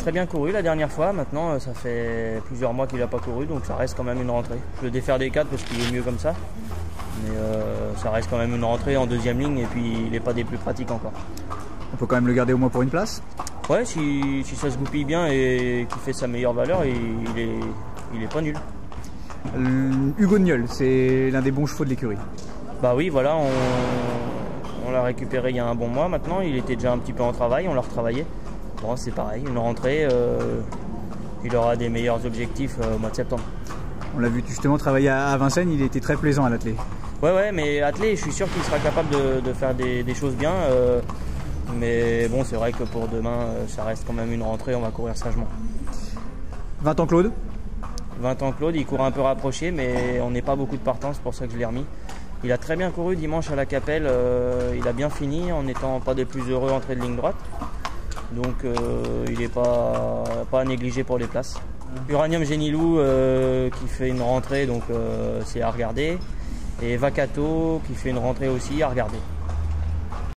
très bien couru la dernière fois. Maintenant, ça fait plusieurs mois qu'il n'a pas couru, donc ça reste quand même une rentrée. Je le défaire des 4 parce qu'il est mieux comme ça. Mais ça reste quand même une rentrée en deuxième ligne et puis il n'est pas des plus pratiques encore. On peut quand même le garder au moins pour une place? Ouais, si ça se goupille bien et qu'il fait sa meilleure valeur, il est pas nul. Hugo Niol, c'est l'un des bons chevaux de l'écurie. Bah oui, voilà, on l'a récupéré il y a un bon mois maintenant. Il était déjà un petit peu en travail, on l'a retravaillé. Bon, c'est pareil, une rentrée, il aura des meilleurs objectifs au mois de septembre. On l'a vu justement travailler à Vincennes, il était très plaisant à l'attelé. Ouais, mais attelé, je suis sûr qu'il sera capable de faire des choses bien. Mais bon, c'est vrai que pour demain, ça reste quand même une rentrée, on va courir sagement. 20 ans Claude? 20 ans Claude, il court un peu rapproché, mais on n'est pas beaucoup de partants, c'est pour ça que je l'ai remis. Il a très bien couru dimanche à la Capelle, il a bien fini en n'étant pas des plus heureux entrées de ligne droite. Donc il n'est pas à négliger pour les places. Uranium Génilou qui fait une rentrée, donc c'est à regarder. Et Vacato qui fait une rentrée aussi à regarder.